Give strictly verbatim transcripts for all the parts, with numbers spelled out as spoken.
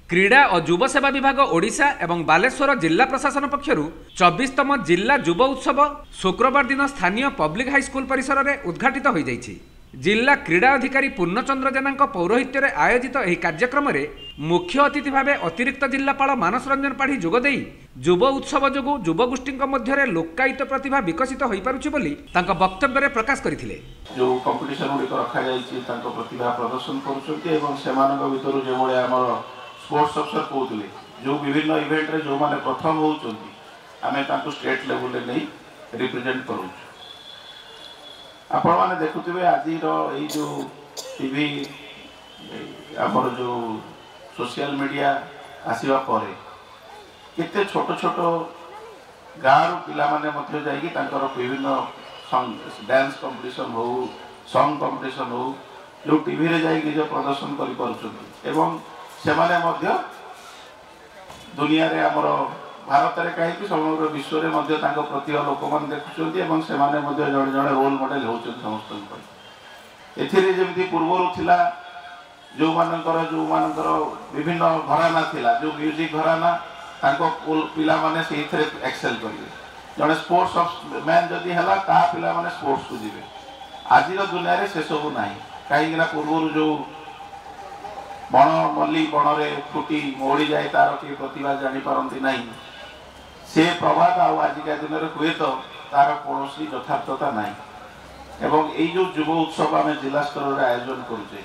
क्रीड़ा और युव सेवा विभाग ओडिशा एवं बालेश्वर जिला प्रशासन पक्षर चौबीसतम जिला युव उत्सव शुक्रवार दिन स्थानीय पब्लिक हाईस्कल परिसर में उद्घाटित हो जाइछि। जिला क्रीड़ा अधिकारी पूर्णचंद्र जेना पौरोहित्य में आयोजित यह कार्यक्रम में मुख्य अतिथि भाव अतिरिक्त जिलापाल मानस रंजन पाढ़ी जोगदे युव उत्सव जो युवगोष्ठी मध्य लोकायित प्रतिभा विकसित हो पारुछि बोली तांका वक्तव्य में प्रकाश करथिले। जो कंपटीशन गुड़िक रखा जाइछि तांका प्रतिभा प्रदर्शन करुछन्ति एवं सेमानक भितर जे भले हमर स्पोर्ट्स अफसर कहते जो विभिन्न इवेंट रे जो माने प्रथम होउछन्ति आमे तांको स्टेट लेवल रे नहीं रिप्रेजेंट करू। आपण माने देखुथिबे आज रो ए जो टीवी हमर जो सोशल मीडिया आसीबा परे केते छोट छोट गाँव पिला माने मध्य जाइकी तांकर विभिन्न डांस कंपटीशन हो सॉन्ग कंपटीशन हो जो टीवी रे जाइकी जो प्रदर्शन करि परछन्ति एवं सेमाने मध्य दुनिया रे हमर भारत रे कहीं समग्र विश्व रे मध्य तांको प्रतिभा लोक मान देखुछन्ति एवं सेमाने मध्य जण जण रोल मॉडल होउछन समस्त एथिरे जेमति पूर्वरु थिला जो मानकर जो मानकर विभिन्न घराना थिला जो म्यूजिक घराना तांको पिला माने सेइथरे एक्सेल करिवे जणे स्पोर्ट्स मैन जदी हला ता पिला माने स्पोर्ट्स को जिवे। आज रो दुनिया रे से सब नाही काई ना पूर्वरु जो बण मल्ली बण में फुटी मोड़ी जाए तार कि प्रतिभा जानी पारती ना से प्रभाव आजिका दिन में हुए तो तार कौन यथार्थता ना एवं यही जो युव उत्सव आम जिला स्तर में आयोजन करुचे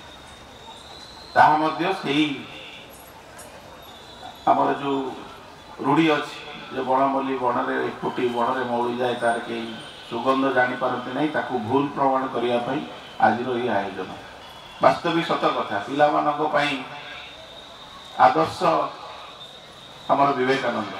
आमर जो रूढ़ी अच्छी जो बण मल्ली बण में फुटी बण में मौड़ी जाए तार कई सुगंध जानी पारती ना भूल प्रमाण करने आज ये आयोजन वास्तविक सत कथा पिला मानक पई आदर्श हमार विवेकानंद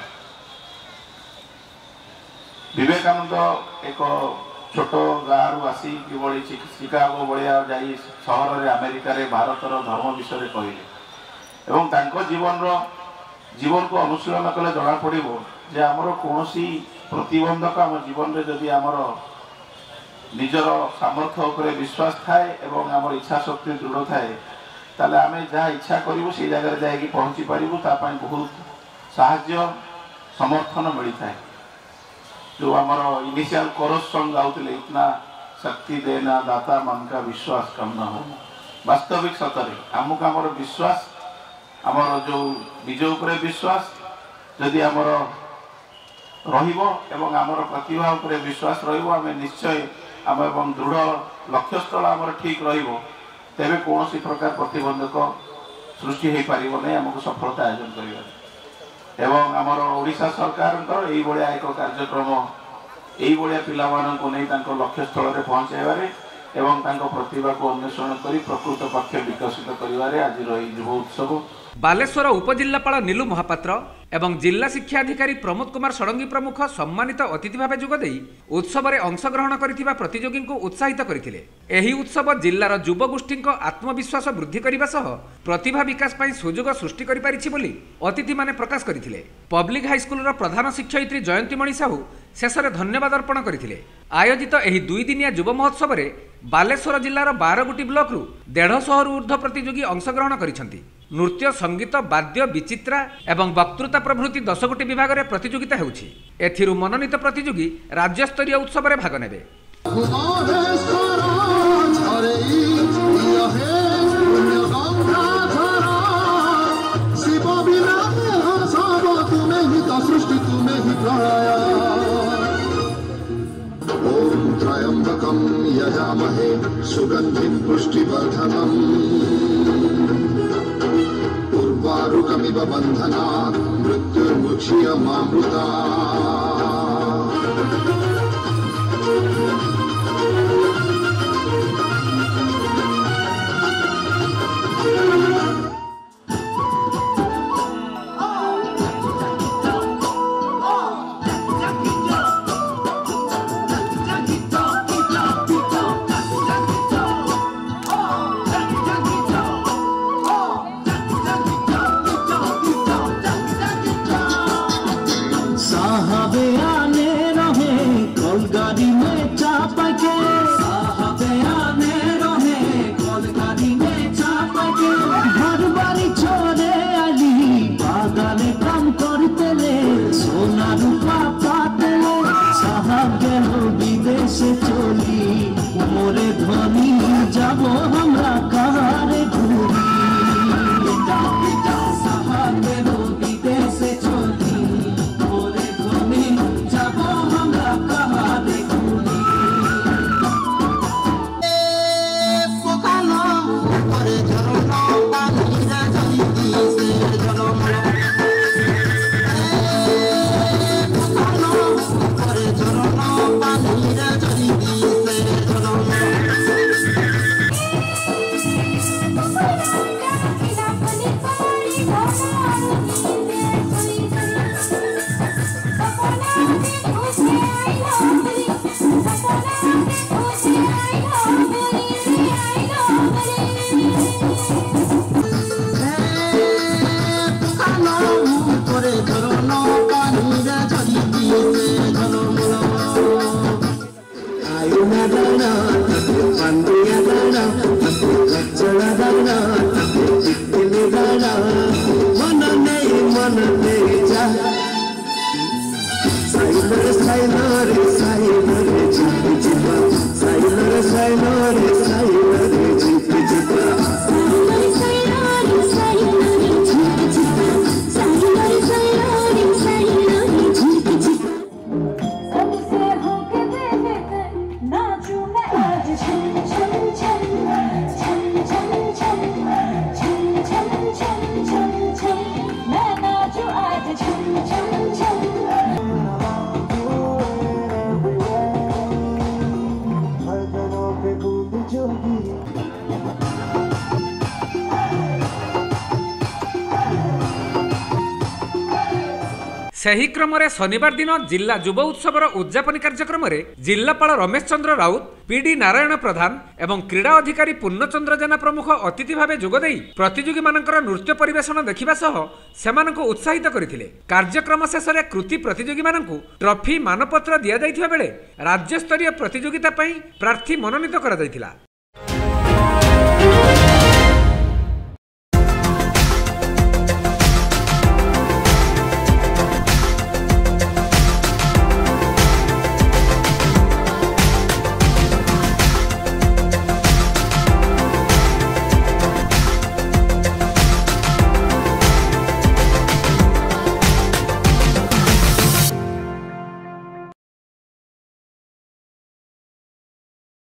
विवेकानंद एक छोट गाँव आसी किभली शिकागो भाया जाई सहर रे अमेरिका रे भारतर धर्म विषय कहले एवं तांको जीवन रो जीवन को अनुशीलन कले जना पड़िबो जे हमर कोनोसी प्रतिबंधक हम जीवन रे जदि हमर निजर सामर्थ्य उपरे विश्वास थाए एवं आम इच्छा शक्ति दृढ़ थाए ताले आमे जहाँ इच्छा करूँ से जगह जाकि पहुँची पारू तापाई बहुत साहाय्य समर्थन मिली थाए। जो आमर इनिशियल कोरस सॉन्ग गाउले इतना शक्ति देना दाता मन का विश्वास कम न हो वास्तविक सतरे आमको आमर विश्वास आमर जो निज उपरे विश्वास जदि आमर रहिबो एवं आमर प्रतिभा उपरे विश्वास रहिबो आमे निश्चय आम एवं दृढ़ लक्ष्य स्थल आम ठीक रेबे कौन प्रकार प्रतिबंधक सृष्टि हो पार नहीं आमको सफलता आयोजन कर एवं आमर ओडिशा सरकार यही भाया एक कार्यक्रम यही भाया पिला मानक नहीं लक्ष्य स्थल में पहुँचाइबारे एवं प्रतिभा को अन्वेषण कर प्रकृत पक्ष विकसित करिवारे आज युव उत्सव। बालेश्वर उपजिल्लापाल नीलू महापात्र एवं जिला शिक्षा अधिकारी प्रमोद कुमार षडंगी प्रमुख सम्मानित अतिथि भाव जोगदे उत्सव में अंशग्रहण करथिबा प्रतियोगी को उत्साहित करथिले। एही उत्सव जिल्लार युवगोष्ठी आत्मविश्वास वृद्धि करने सह प्रतिभा विकास पर सुजोग सृष्टि करि पारिछि बोली अतिथि माने प्रकाश करथिले। पब्लिक हाईस्कल प्रधान शिक्षयित्री जयंतीमणि साहू शेष में धन्यवाद अर्पण करथिले। आयोजित एही दुई दिनिया युव महोत्सव में बालेश्वर जिल्लार बारह गोटी ब्लॉक रु डेढ़ सौ ऊर्ध्व प्रतियोगी अंशग्रहण करिसेंति। नृत्य संगीत वाद्य विचित्रा एवं वक्तृता प्रभृति दस गोटी विभाग में प्रतियोगिता होउछि। एथिरु मनोनीत प्रतियोगी राज्यस्तरीय उत्सव में भाग नेबे। ओम त्रयंबकं यजामहे सुगंधिं पुष्टिवर्धनम् उर्वारुकमिव बन्धनात् मृत्युर्मुच्यमामृता। ସେହି କ୍ରମରେ ଶନିବାର ଦିନ ଜିଲ୍ଲା ଯୁବ ଉତ୍ସବର ଉଦ୍ଯାପନୀ କାର୍ଯ୍ୟକ୍ରମରେ ଜିଲ୍ଲାପାଳ ରମେଶ ଚନ୍ଦ୍ର ରାଉତ, ପିଡି ନାରାୟଣ ପ୍ରଧାନ ଏବଂ କ୍ରୀଡ଼ା ଅଧିକାରୀ ପୂର୍ଣ୍ଣଚନ୍ଦ୍ର ଜେନା ପ୍ରମୁଖ ଅତିଥି ଭାବେ ଯୋଗଦେଇ ପ୍ରତିଯୋଗୀମାନଙ୍କର ନୃତ୍ୟ ପରିବେଷଣ ଦେଖିବା ସହ ସେମାନଙ୍କୁ ଉତ୍ସାହିତ କରିଥିଲେ। କାର୍ଯ୍ୟକ୍ରମ ଶେଷରେ କୃତି ପ୍ରତିଯୋଗୀମାନଙ୍କୁ ଟ୍ରଫି ମାନପତ୍ର ଦିଆଯାଇଥିବା ବେଳେ ରାଜ୍ୟସ୍ତରୀୟ ପ୍ରତିଯୋଗିତା ପାଇଁ ପ୍ରାର୍ଥୀ ମନୋନୀତ କରାଯାଇଥିଲା।